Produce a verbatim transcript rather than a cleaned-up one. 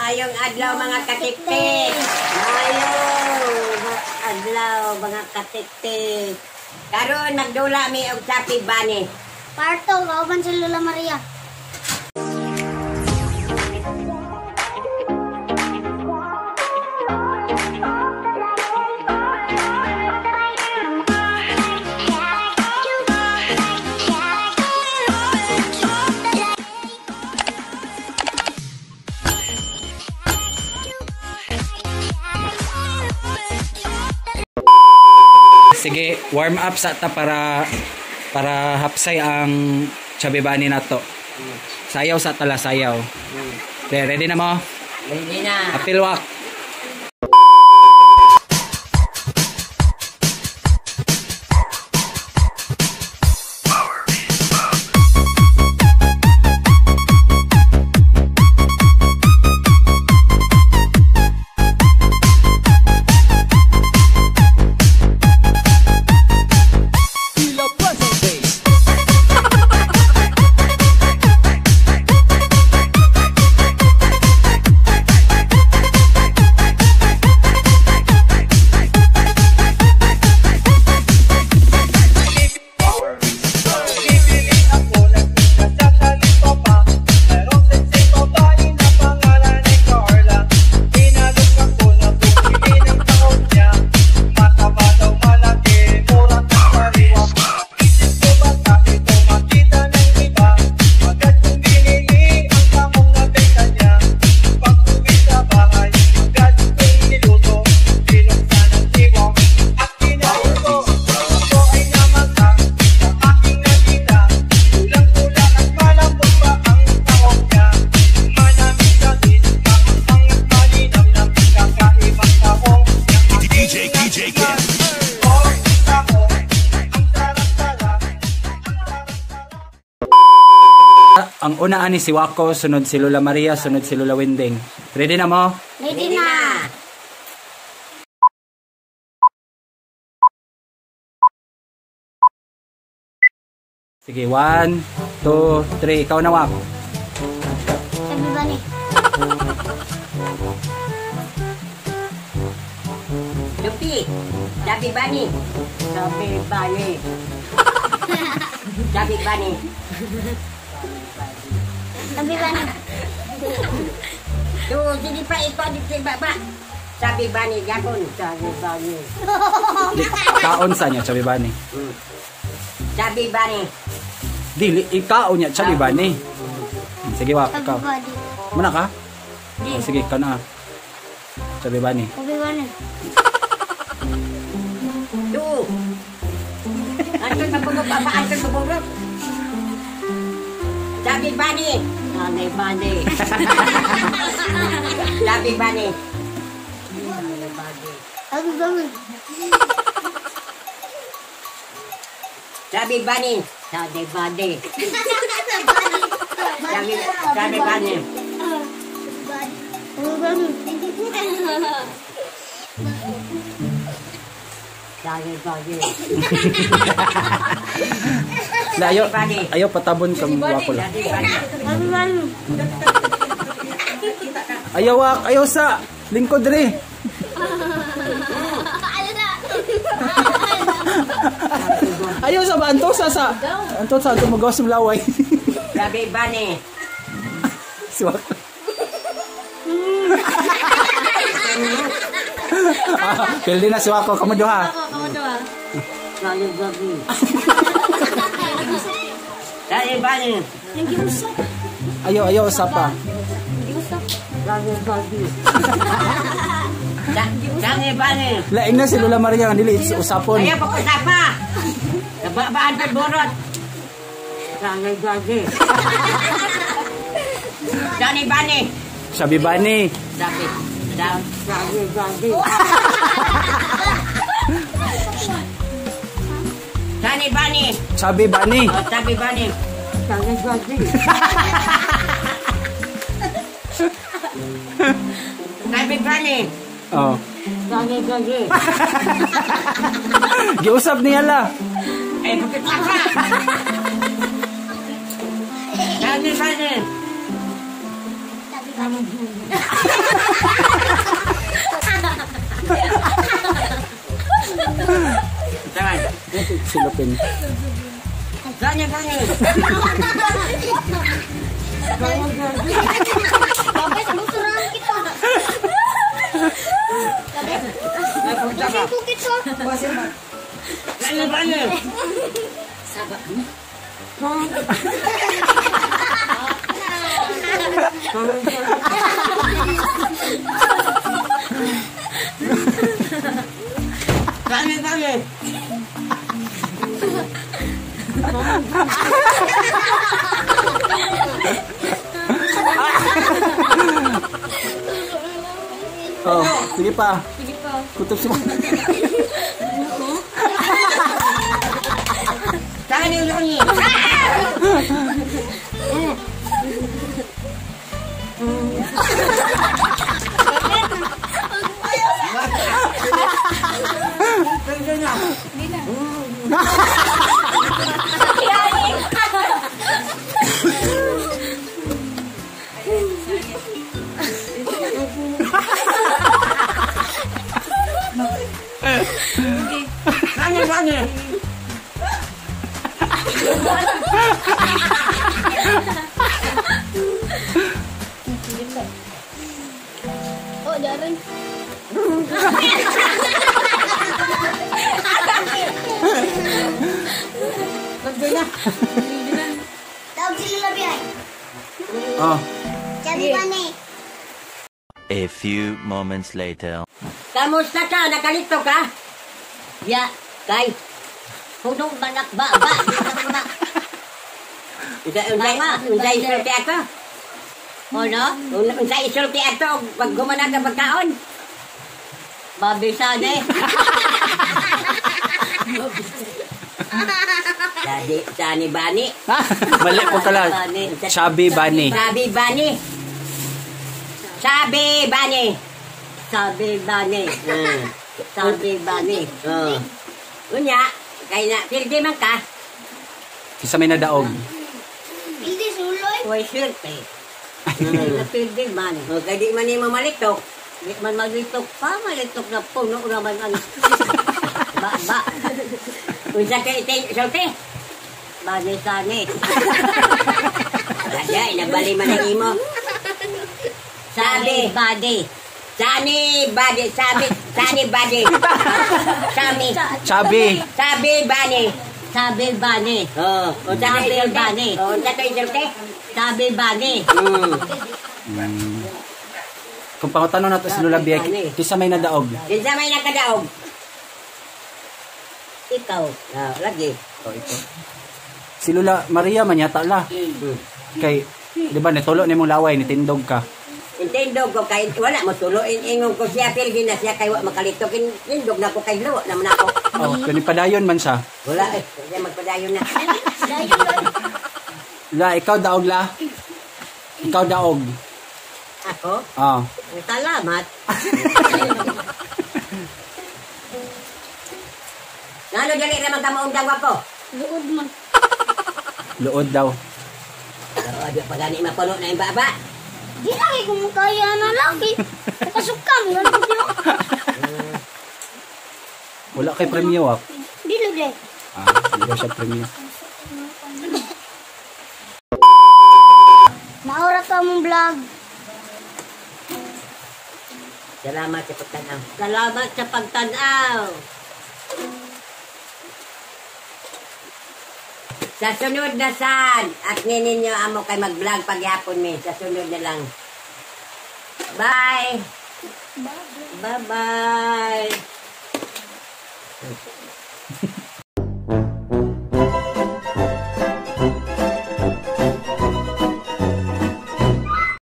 Maayong adlaw mga katiktik. Maayong adlaw mga katiktik. Karon nagdula mi og Chappy Bunny. Parto, kauban si Lola Maria. Sige, warm up sa ta para para hapsay ang Chappy Bunny na to. Sayaw sa tala, sayaw. Okay, ready na mo? Ready na. Apil wak. Ang una ani si Wako, sunod si Lola Maria, sunod si Lola Winding. Ready na mo? Ready na. Sige, one, two, three. Ikaw na, Wak. Chappy Bunny. Lupi. Chappy Bunny. Chappy Bunny. Chappy Bunny. Chappy Bunny. Tu, jadi pa ikut di baba. Chappy Bunny gabon. Chappy Bunny. Ikaon sa niya, Chappy Bunny. Hmm. Chappy Bunny. Dili, ikaon niya, Chappy Bunny. Sige, Wak, Chappy ikaw. Bunny. Muna ka? Di. Oh, sige, ikaw na. Chappy Bunny. Chappy Bunny. Tu. Anton na baba, anton na baba. Chappy Bunny. Chappy Bunny. Chappy Bunny. Chappy Bunny. Chappy Bunny. Chappy Bunny. Chappy Chappy Bunny. Chappy Bunny. Na, ayaw, ayaw patabon kang Wako lang. Chappy Bunny. Ayaw, Wak, ayaw sa lingkod rin. Ayaw sa ba? Antosa sa. Antosa sa tumagawa sa Mulaway. Chappy Bunny. Si Wak. Ah, pildi na si Wako. Kamu doha. Chappy Bunny. Chappy Bunny. Ayaw, ayaw sa pa. Chappy Bunny. Chappy Bunny. Laing na si Lola Maria ang dili usapon. Ayaw pa ko sapa. Kababaan pa borot. Chappy Bunny. Chappy Bunny. Chappy Bunny. Chappy. Chappy Bunny. Chappy Bunny. Chappy Bunny. Oh, Chappy Bunny. Chappy Bunny. Chappy Bunny. Oh. Chappy Bunny. Giusap niya la. Eh, bakit apa? Chappy Bunny. Jangan. Silupin. Ganyan, ganyan. Bapak, sabusuran kita. Bapak, kukit ko. Ganyan, ganyan. Sabak. Ganyan, ganyan. Oh, sige pa. Sige po. Kutob si Ganyan, ganyan. Ganyan, ganyan. Oh, Darren. Tawag sila labihan. Oh, Sabi ba ni? A few moments later. Kamusta ka? Nakalito ka? Ya, kay. Punong banak ba? Ba? Ba? Unsay unsay unsay isulti ato? Ano? Unsay isulti ato pag gumana ka pagkaon? Babisane. Jadi Sani Bani. mali po kala. Chubby Bunny. Sabi Bani. Sabi Bani. Sabi Bani. Hmm. Sabi Bani. Oh. Unya, kay na pildi man ka. Kisa may nadaog. Hindi suloy. Huwag swerte. Kay na pildi man. O, kay di man yung mamalitok. Di man malitok pa, malitok na puno naman ang ba, ba. Unsa kay ite, swerte? Bani Sani. Kaya, inabali man ang imo. Sabi, Badi. Sani, Badi. Sabi, Sani, Badi. Sami. Chubby. Sabi, Bani. Sabi, Bani. Oh, unsa kay Bani. Oh, unsa kay swerte? Sabi, Bani. Hmm. Mm. Kung pangutanong nato si Lola Bia, kisa may nadaog. Kinsa may nakadaog? Ikaw. Ah, lagi. Oh, ito. Si Lola Maria man yata la. Hmm. Kay, di ba, nitulo ni mong laway, nitindog ka. Intendo ko kay wala mo tuloy ingon ko siya pilgi na siya kay wa makalito kin indog na ko kay luwa naman ako. Oh, kani padayon man siya. Wala eh, siya magpadayon na. La, ikaw daog la. Ikaw daog. Ako? Ah. Salamat. Ngano dali ra man ka maundang ako? Luod man. Luod daw. Oh, di pa gani mapuno na yung baba. Di lagi kung kaya na lagi. Kapasukam. Ganun ko. Wala kay premyo ah. Di lagi. Ah, hindi daw siya premyo. Naura ka mong vlog. Salamat sa pagtanaw. Salamat sa pagtanaw. Sa sunod na sad, at ninyo amo kay mag-vlog paghapon mi. Sa sunod na lang. Bye! Bye-bye!